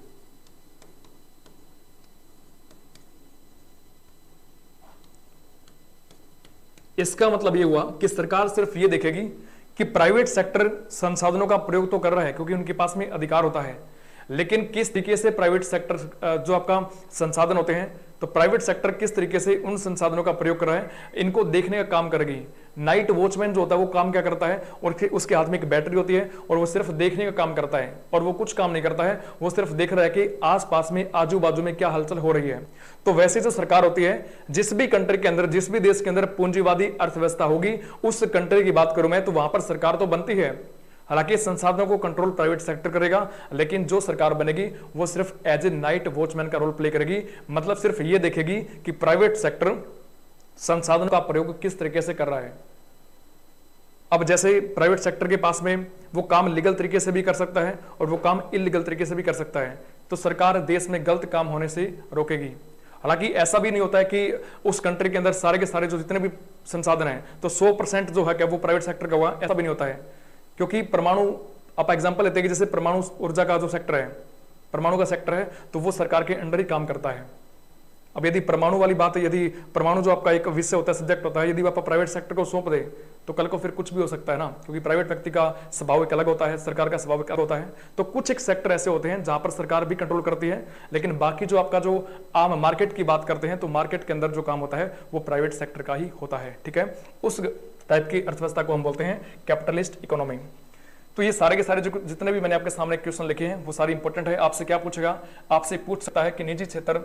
इसका मतलब यह हुआ कि सरकार सिर्फ यह देखेगी कि प्राइवेट सेक्टर संसाधनों का प्रयोग तो कर रहा है क्योंकि उनके पास में अधिकार होता है, लेकिन किस तरीके से प्राइवेट सेक्टर जो आपका संसाधन होते हैं तो प्राइवेट सेक्टर किस तरीके से उन संसाधनों का प्रयोग कर रहा है, इनको देखने का काम करेगी। नाइट वॉचमैन जो होता है वो काम क्या करता है? और फिर उसके हाथ में एक बैटरी होती है और वो सिर्फ देखने का काम करता है, और वो कुछ काम नहीं करता है, वो सिर्फ देख रहा है कि आसपास में आजू बाजू में क्या हलचल हो रही है। तो वैसे जो सरकार होती है, जिस भी कंट्री के अंदर, जिस भी देश के अंदर पूंजीवादी अर्थव्यवस्था होगी, उस कंट्री की बात करूं मैं तो वहां पर सरकार तो बनती है। हालांकि संसाधनों को कंट्रोल प्राइवेट सेक्टर करेगा, लेकिन जो सरकार बनेगी वो सिर्फ एज ए नाइट वॉचमैन का रोल प्ले करेगी। मतलब सिर्फ ये देखेगी कि प्राइवेट सेक्टर संसाधनों का प्रयोग किस तरीके से कर रहा है। अब जैसे प्राइवेट सेक्टर के पास में वो काम लीगल तरीके से भी कर सकता है और वो काम इलीगल तरीके से भी कर सकता है, तो सरकार देश में गलत काम होने से रोकेगी। हालांकि ऐसा भी नहीं होता है कि उस कंट्री के अंदर सारे के सारे जो जितने भी संसाधन हैं तो 100% जो है क्या वो प्राइवेट सेक्टर का हुआ, ऐसा भी नहीं होता है। क्योंकि परमाणु, आप एग्जांपल लेते हैं कि जैसे परमाणु ऊर्जा का जो सेक्टर है, परमाणु का सेक्टर है, तो वो सरकार के अंडर ही काम करता है। अब यदि परमाणु वाली बात है, यदि परमाणु जो आपका एक विषय होता है, सब्जेक्ट होता है, यदि आप प्राइवेट सेक्टर को सौंप दे तो कल को फिर कुछ भी हो सकता है ना, क्योंकि प्राइवेट व्यक्ति का स्वभाव एक अलग होता है, सरकार का स्वभाव एक अलग होता है। तो कुछ एक सेक्टर ऐसे होते हैं जहां पर सरकार भी कंट्रोल करती है, लेकिन बाकी जो आपका जो आम मार्केट की बात करते हैं तो मार्केट के अंदर जो काम होता है वो प्राइवेट सेक्टर का ही होता है। ठीक है, उस टाइप की अर्थव्यवस्था को हम बोलते हैं कैपिटलिस्ट इकोनॉमी। तो ये सारे के सारे जो जितने भी मैंने आपके सामने क्वेश्चन लिखे हैं वो सारे इंपॉर्टेंट है। आपसे क्या पूछेगा? आपसे पूछ सकता है कि निजी क्षेत्र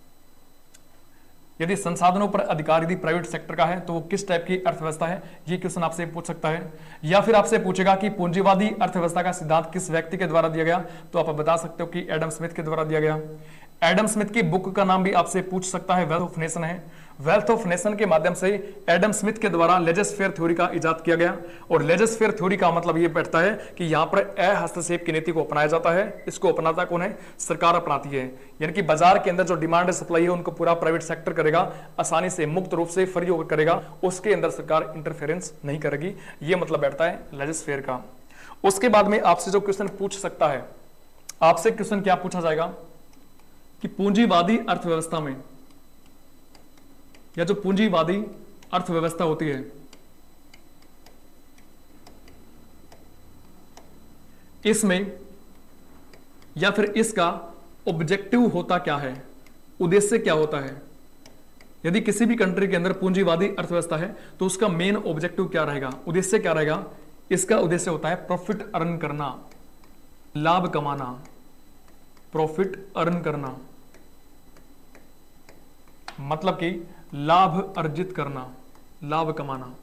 यदि संसाधनों पर अधिकार यदि प्राइवेट सेक्टर का है तो वो किस टाइप की अर्थव्यवस्था है, ये क्वेश्चन आपसे पूछ सकता है। या फिर आपसे पूछेगा कि पूंजीवादी अर्थव्यवस्था का सिद्धांत किस व्यक्ति के द्वारा दिया गया, तो आप बता सकते हो कि एडम स्मिथ के द्वारा दिया गया। एडम स्मिथ की बुक का नाम भी आपसे पूछ सकता है, वेल्थ ऑफ नेशन है। वेल्थ ऑफ नेशन के माध्यम से एडम स्मिथ के द्वारा लेजर फेयर थ्योरी का इजाद किया गया, और लेजर फेयर थ्योरी का मतलब ये बैठता है कि यहाँ पर हस्तक्षेप की नीति को अपनाया जाता है। इसको अपनाता कौन है? सरकार अपनाती है। यानी कि बाजार के अंदर जो डिमांड सप्लाई है उनको पूरा प्राइवेट सेक्टर करेगा, आसानी से मुक्त रूप से फ्री होकर करेगा, उसके अंदर सरकार इंटरफेरेंस नहीं करेगी। ये मतलब बैठता है लेजर फेयर का। उसके बाद में आपसे जो क्वेश्चन पूछ सकता है, आपसे क्वेश्चन क्या पूछा जाएगा कि पूंजीवादी अर्थव्यवस्था में या जो पूंजीवादी अर्थव्यवस्था होती है इसमें या फिर इसका ऑब्जेक्टिव होता क्या है, उद्देश्य क्या होता है। यदि किसी भी कंट्री के अंदर पूंजीवादी अर्थव्यवस्था है तो उसका मेन ऑब्जेक्टिव क्या रहेगा, उद्देश्य क्या रहेगा? इसका उद्देश्य होता है प्रॉफिट अर्न करना, लाभ कमाना, प्रॉफिट अर्न करना, मतलब कि लाभ अर्जित करना, लाभ कमाना।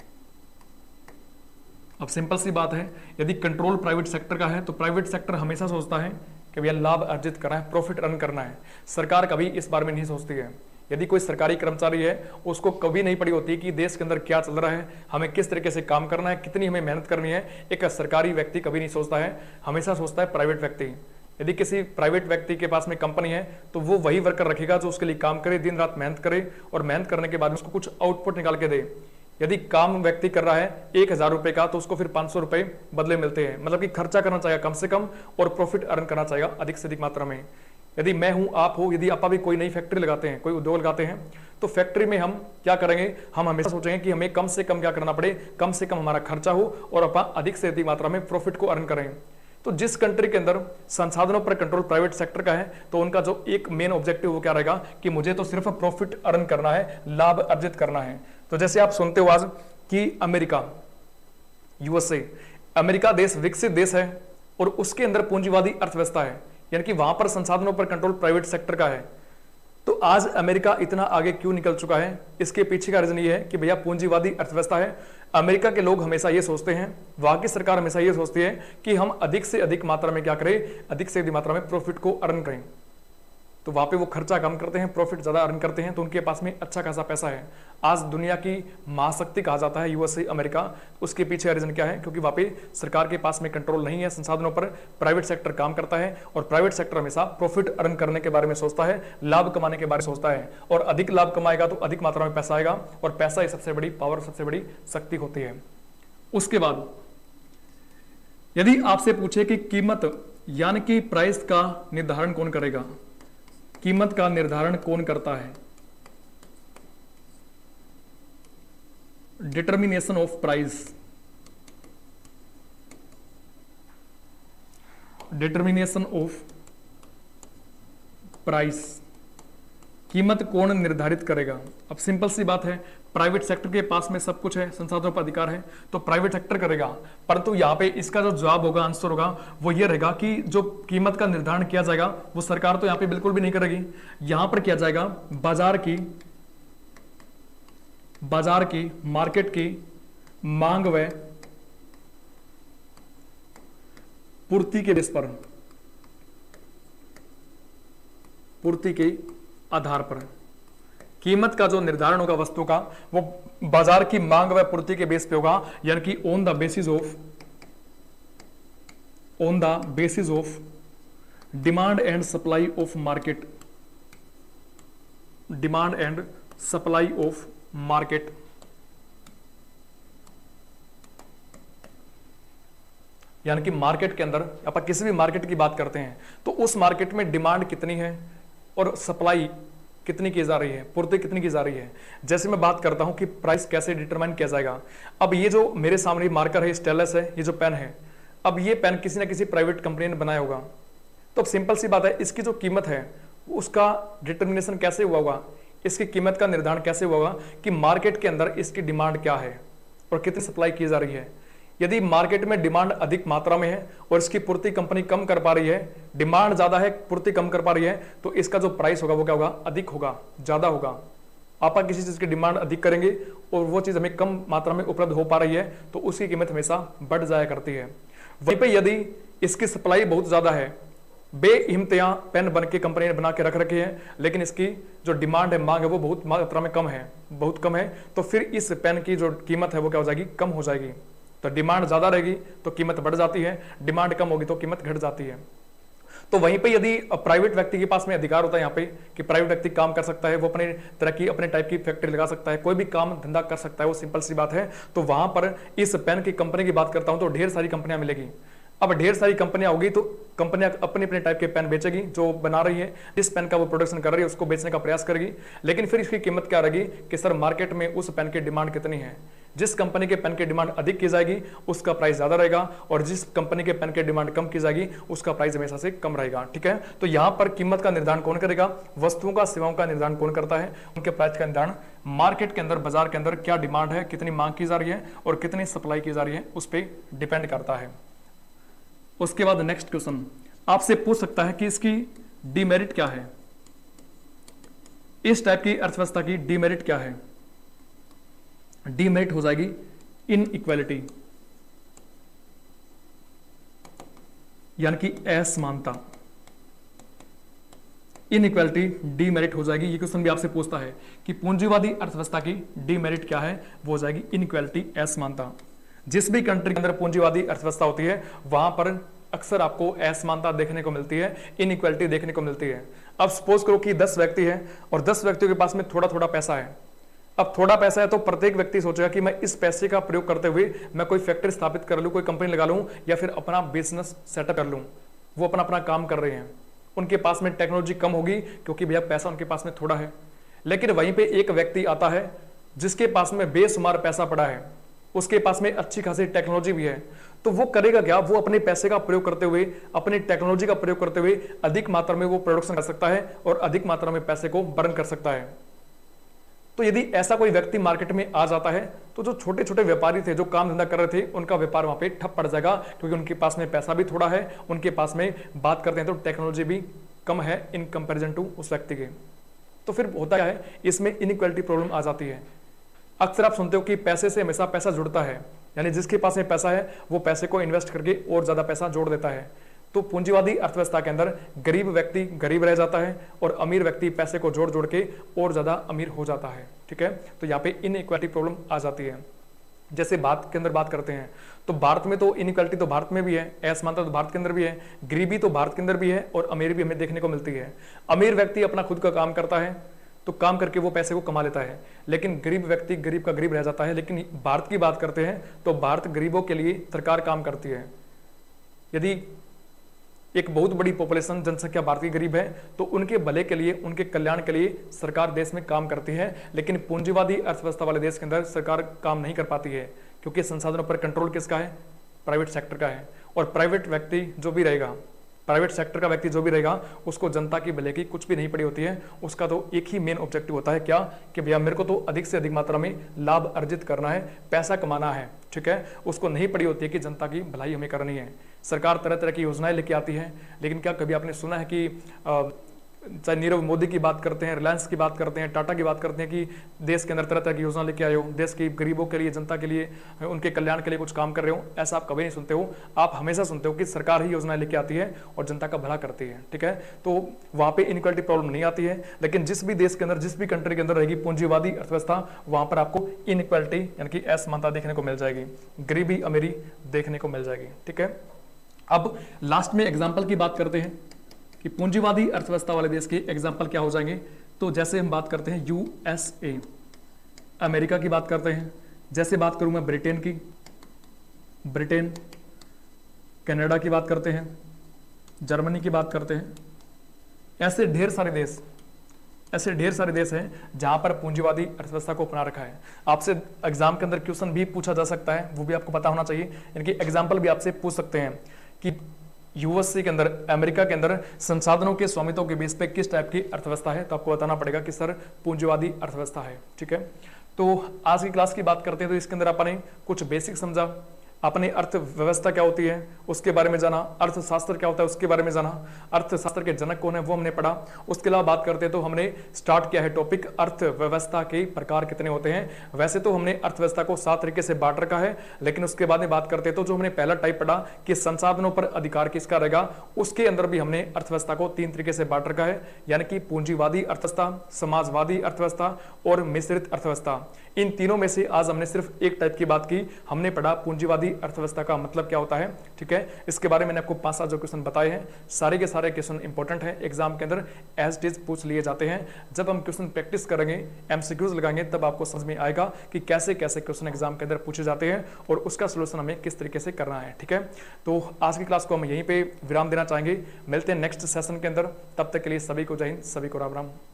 अब सिंपल सी बात है, यदि कंट्रोल प्राइवेट सेक्टर का है तो प्राइवेट सेक्टर हमेशा सोचता है कि भैया लाभ अर्जित करना है, प्रॉफिट अर्न करना है। सरकार कभी इस बारे में नहीं सोचती है। यदि कोई सरकारी कर्मचारी है उसको कभी नहीं पड़ी होती कि देश के अंदर क्या चल रहा है, हमें किस तरीके से काम करना है, कितनी हमें मेहनत करनी है, एक सरकारी व्यक्ति कभी नहीं सोचता है, हमेशा सोचता है प्राइवेट व्यक्ति। यदि किसी प्राइवेट व्यक्ति के पास में कंपनी है तो वो वही वर्कर रखेगा जो उसके लिए काम करे, दिन रात मेहनत करे, और मेहनत करने के बाद उसको कुछ आउटपुट निकाल के दे। यदि काम व्यक्ति कर रहा है 1000 रुपए का तो उसको फिर 500 रुपए बदले मिलते हैं। मतलब कि खर्चा करना चाहिए कम से कम और प्रॉफिट अर्न करना चाहिए अधिक से अधिक मात्रा में। यदि मैं हूं, आप हो, यदि आप भी कोई नई फैक्ट्री लगाते हैं, कोई उद्योग लगाते हैं, तो फैक्ट्री में हम क्या करेंगे? हम हमेशा सोचेंगे कि हमें कम से कम क्या करना पड़े, कम से कम हमारा खर्चा हो और अपन अधिक से अधिक मात्रा में प्रॉफिट को अर्न करें। तो जिस कंट्री के अंदर संसाधनों पर कंट्रोल प्राइवेट सेक्टर का है तो उनका जो एक मेन ऑब्जेक्टिव वो क्या रहेगा कि मुझे तो सिर्फ प्रॉफिट अर्न करना है, लाभ अर्जित करना है। तो जैसे आप सुनते हो आज कि अमेरिका, यूएसए, अमेरिका देश विकसित देश है, और उसके अंदर पूंजीवादी अर्थव्यवस्था है, यानी कि वहां पर संसाधनों पर कंट्रोल प्राइवेट सेक्टर का है। तो आज अमेरिका इतना आगे क्यों निकल चुका है? इसके पीछे का रीजन ये है कि भैया पूंजीवादी अर्थव्यवस्था है। अमेरिका के लोग हमेशा ये सोचते हैं, वहां की सरकार हमेशा ये सोचती है कि हम अधिक से अधिक मात्रा में क्या करें, अधिक से अधिक मात्रा में प्रॉफिट को अर्न करें। तो वहां पे वो खर्चा कम करते हैं, प्रॉफिट ज्यादा अर्न करते हैं, तो उनके पास में अच्छा खासा पैसा है। आज दुनिया की महाशक्ति कहा जाता है यूएसए, अमेरिका। उसके पीछे रीजन क्या है? क्योंकि वहां पे सरकार के पास में कंट्रोल नहीं है संसाधनों पर, प्राइवेट सेक्टर काम करता है और प्राइवेट सेक्टर हमेशा प्रॉफिट अर्न करने के बारे में सोचता है, लाभ कमाने के बारे में सोचता है, और अधिक लाभ कमाएगा तो अधिक मात्रा में पैसा आएगा, और पैसा ही सबसे बड़ी पावर, सबसे बड़ी शक्ति होती है। उसके बाद यदि आपसे पूछे कि कीमत यानी कि प्राइस का निर्धारण कौन करेगा, कीमत का निर्धारण कौन करता है? Determination of price, determination of price, कीमत कौन निर्धारित करेगा? अब सिंपल सी बात है, प्राइवेट सेक्टर के पास में सब कुछ है, संसाधनों पर अधिकार है, तो प्राइवेट सेक्टर करेगा। परंतु यहाँ पे इसका जो जवाब होगा, आंसर होगा, वो ये रहेगा कि जो कीमत का निर्धारण किया जाएगा वो सरकार तो यहाँ पे बिल्कुल भी नहीं करेगी। यहां पर किया जाएगा बाजार की मार्केट की मांग व पूर्ति के बेस पर, पूर्ति के आधार पर कीमत का जो निर्धारण होगा वस्तु का, वो बाजार की मांग व पूर्ति के बेस पे होगा, यानी कि on the basis of demand and supply of market, demand and supply of market. यानी कि मार्केट के अंदर अपन किसी भी मार्केट की बात करते हैं तो उस मार्केट में डिमांड कितनी है और सप्लाई कितनी की जा रही है, पूर्ति कितनी की जा रही है। जैसे मैं बात करता हूं कि प्राइस कैसे डिटरमाइन किया जाएगा। अब ये जो मेरे सामने मार्कर है, स्टेलस है, ये जो पेन है, अब ये पेन किसी ना किसी प्राइवेट कंपनी ने बनाया होगा। तो अब सिंपल सी बात है, इसकी जो कीमत है उसका डिटर्मिनेशन कैसे हुआ होगा, इसकी कीमत का निर्धारण कैसे हुआ होगा कि मार्केट के अंदर इसकी डिमांड क्या है और कितनी सप्लाई की जा रही है। यदि मार्केट में डिमांड अधिक मात्रा में है और इसकी पूर्ति कंपनी कम कर पा रही है, डिमांड ज्यादा है, पूर्ति कम कर पा रही है, तो इसका जो प्राइस होगा वो क्या होगा, अधिक होगा, ज्यादा होगा। आप किसी चीज की डिमांड अधिक करेंगे और वो चीज हमें कम मात्रा में उपलब्ध हो पा रही है तो उसकी कीमत हमेशा बढ़ जाया करती है। वहीं पे यदि इसकी सप्लाई बहुत ज्यादा है, बेहिम्मतियां पेन बन के कंपनी ने बना के रख रखी है, लेकिन इसकी जो डिमांड है, मांग है, वो बहुत मात्रा में कम है, बहुत कम है, तो फिर इस पेन की जो कीमत है वो क्या हो जाएगी, कम हो जाएगी। तो डिमांड ज्यादा रहेगी तो कीमत बढ़ जाती है, डिमांड कम होगी तो कीमत घट जाती है। तो वहीं पे यदि प्राइवेट व्यक्ति के पास में अधिकार होता है यहाँ पे कि प्राइवेट व्यक्ति काम कर सकता है, वो अपने तरह की अपने टाइप की फैक्ट्री लगा सकता है, कोई भी काम धंधा कर सकता है, वो सिंपल सी बात है। तो वहां पर इस पेन की कंपनी की बात करता हूं तो ढेर सारी कंपनियां मिलेगी। अब ढेर सारी कंपनियां होगी तो कंपनियां अपने अपने टाइप के पेन बेचेगी, जो बना रही है, जिस पेन का वो प्रोडक्शन कर रही है उसको बेचने का प्रयास करेगी। लेकिन फिर इसकी कीमत क्या रहेगी कि सर मार्केट में उस पेन की डिमांड कितनी है। जिस कंपनी के पेन की डिमांड अधिक की जाएगी उसका प्राइस ज्यादा रहेगा, और जिस कंपनी के पेन की डिमांड कम की जाएगी उसका प्राइस हमेशा से कम रहेगा। ठीक है, तो यहां पर कीमत का निर्धारण कौन करेगा, वस्तुओं का सेवाओं का निर्धारण कौन करता है, उनके प्राइस का निर्धारण मार्केट के अंदर, बाजार के अंदर क्या डिमांड है, कितनी मांग की जा रही है और कितनी सप्लाई की जा रही है, उस पर डिपेंड करता है। उसके बाद नेक्स्ट क्वेश्चन आपसे पूछ सकता है कि इसकी डीमेरिट क्या है, इस टाइप की अर्थव्यवस्था की डीमेरिट क्या है। डीमेरिट हो जाएगी इनइक्वालिटी, यानी कि असमानता। इनइक्वालिटी डीमेरिट हो जाएगी। ये क्वेश्चन भी आपसे पूछता है कि पूंजीवादी अर्थव्यवस्था की डीमेरिट क्या है, वो हो जाएगी इनइक्वालिटी, असमानता। जिस भी कंट्री के अंदर पूंजीवादी अर्थव्यवस्था होती है वहां पर अक्सर आपको असमानता देखने को मिलती है, इनइक्वालिटी देखने को मिलती है। अब सपोज करो कि 10 व्यक्ति है और 10 व्यक्तियों के पास में थोड़ा थोड़ा पैसा है। अब थोड़ा पैसा है तो प्रत्येक व्यक्ति सोचेगा कि मैं इस पैसे का प्रयोग करते हुए मैं कोई फैक्ट्री स्थापित कर लूं, कोई कंपनी लगा लूं, या फिर अपना बिजनेस सेटअप कर लूं। वो अपना अपना काम कर रहे हैं, उनके पास में टेक्नोलॉजी कम होगी क्योंकि भैया पैसा उनके पास में थोड़ा है। लेकिन वहीं पे एक व्यक्ति आता है जिसके पास में बेशुमार पैसा पड़ा है, उसके पास में अच्छी खासी टेक्नोलॉजी भी है, तो वो करेगा क्या, वो अपने पैसे का प्रयोग करते हुए, अपनी टेक्नोलॉजी का प्रयोग करते हुए अधिक मात्रा में वो प्रोडक्शन कर सकता है और अधिक मात्रा में पैसे को बर्न कर सकता है। तो यदि ऐसा कोई व्यक्ति मार्केट में आ जाता है तो जो छोटे छोटे व्यापारी थे, जो काम धंधा कर रहे थे, उनका व्यापार वहां पे ठप पड़ जाएगा, क्योंकि उनके पास में पैसा भी थोड़ा है, उनके पास में बात करते हैं तो टेक्नोलॉजी भी कम है इन कंपैरिजन टू उस व्यक्ति के। तो फिर होता क्या है, इसमें इनइक्वालिटी प्रॉब्लम आ जाती है। अक्सर आप सुनते हो कि पैसे से हमेशा पैसा जुड़ता है, यानी जिसके पास में पैसा है वो पैसे को इन्वेस्ट करके और ज्यादा पैसा जोड़ देता है। तो पूंजीवादी अर्थव्यवस्था के अंदर गरीब व्यक्ति गरीब रह जाता है और अमीर व्यक्ति पैसे को जोड़ जोड़ के और ज्यादा अमीर हो जाता है। ठीक है, तो यहाँ पे इनइक्वालिटी प्रॉब्लम आ जाती है। जैसे बात के अंदर बात करते हैं तो भारत में तो इनइक्वालिटी तो भारत में भी है, असमानता तो भारत के अंदर भी है, गरीबी तो भारत के अंदर भी है और अमीर भी हमें देखने को मिलती है। अमीर व्यक्ति अपना खुद का काम करता है तो काम करके वो पैसे को कमा लेता है, लेकिन गरीब व्यक्ति गरीब का गरीब रह जाता है। लेकिन भारत की बात करते हैं तो भारत गरीबों के लिए सरकार काम करती है। यदि एक बहुत बड़ी पॉपुलेशन जनसंख्या भारत की गरीब है तो उनके भले के लिए, उनके कल्याण के लिए सरकार देश में काम करती है। लेकिन पूंजीवादी अर्थव्यवस्था वाले देश के अंदर सरकार काम नहीं कर पाती है, क्योंकि संसाधनों पर कंट्रोल किसका है, प्राइवेट सेक्टर का है। और प्राइवेट व्यक्ति जो भी रहेगा, प्राइवेट सेक्टर का व्यक्ति जो भी रहेगा, उसको जनता की भले की कुछ भी नहीं पड़ी होती है। उसका तो एक ही मेन ऑब्जेक्टिव होता है, क्या, कि भैया मेरे को तो अधिक से अधिक मात्रा में लाभ अर्जित करना है, पैसा कमाना है। ठीक है, उसको नहीं पड़ी होती है कि जनता की भलाई हमें करनी है। सरकार तरह तरह की योजनाएं लेके आती है, लेकिन क्या कभी आपने सुना है कि चाहे नीरव मोदी की बात करते हैं, रिलायंस की बात करते हैं, टाटा की बात करते हैं कि देश के अंदर तरह तरह की योजना लेके आए हो, देश की गरीबों के लिए, जनता के लिए, उनके कल्याण के लिए कुछ काम कर रहे हो। ऐसा आप कभी नहीं सुनते हो। आप हमेशा सुनते हो कि सरकार ही योजनाएं लेके आती है और जनता का भला करती है। ठीक है, तो वहां पे इनइक्वालिटी प्रॉब्लम नहीं आती है। लेकिन जिस भी देश के अंदर, जिस भी कंट्री के अंदर रहेगी पूंजीवादी अर्थव्यवस्था, वहां पर आपको इनइक्वालिटी यानी कि असमानता देखने को मिल जाएगी, गरीबी अमीरी देखने को मिल जाएगी। ठीक है, अब लास्ट में एग्जाम्पल की बात करते हैं कि पूंजीवादी अर्थव्यवस्था वाले देश के एग्जाम्पल क्या हो जाएंगे। तो जैसे हम बात करते हैं यूएसए, अमेरिका की बात करते हैं। जैसे बात करूं मैं ब्रिटेन की, ब्रिटेन, कनाडा की बात करते हैं, जर्मनी की बात करते हैं। ऐसे ढेर सारे देश हैं जहां पर पूंजीवादी अर्थव्यवस्था को अपना रखा है। आपसे एग्जाम के अंदर क्वेश्चन भी पूछा जा सकता है, वो भी आपको पता होना चाहिए। यानी कि एग्जाम्पल भी आपसे पूछ सकते हैं कि यूएसए के अंदर, अमेरिका के अंदर संसाधनों के स्वामित्व के बेस पे किस टाइप की अर्थव्यवस्था है, तो आपको बताना पड़ेगा कि सर पूंजीवादी अर्थव्यवस्था है। ठीक है, तो आज की क्लास की बात करते हैं तो इसके अंदर आपने कुछ बेसिक समझा, आपने अर्थव्यवस्था क्या होती है उसके बारे में जाना, अर्थशास्त्र क्या होता है उसके बारे में जाना, अर्थशास्त्र के जनक कौन है वो हमने पढ़ा। उसके अलावा बात करते हैं तो हमने स्टार्ट किया है टॉपिक अर्थव्यवस्था के प्रकार कितने होते हैं। वैसे तो हमने अर्थव्यवस्था को 7 तरीके से बांट रखा है, लेकिन उसके बाद में बात करते हैं तो जो हमने पहला टाइप पढ़ा कि संसाधनों पर अधिकार किसका रहेगा, उसके अंदर भी हमने अर्थव्यवस्था को 3 तरीके से बांट रखा है, यानी कि पूंजीवादी अर्थव्यवस्था, समाजवादी अर्थव्यवस्था और मिश्रित अर्थव्यवस्था। इन तीनों में से आज हमने सिर्फ एक टाइप की बात की, हमने पढ़ा पूंजीवादी अर्थव्यवस्था का मतलब क्या होता है। ठीक है, इसके बारे में मैंने आपको 5-7 जो क्वेश्चन बताए हैं, सारे के सारे क्वेश्चन इंपॉर्टेंट हैं, एग्जाम के अंदर एज इट इज पूछ लिए जाते हैं। जब हम क्वेश्चन प्रैक्टिस करेंगे, एमसीक्यूज लगाएंगे, तब आपको समझ में आएगा कि कैसे कैसे क्वेश्चन एग्जाम के अंदर पूछे जाते हैं और उसका सोल्यूशन हमें किस तरीके से करना है। ठीक है, तो आज की क्लास को हम यहीं पे विराम देना चाहेंगे। मिलते हैं नेक्स्ट सेशन के अंदर, तब तक के लिए सभी को जय हिंद, सभी को राम राम।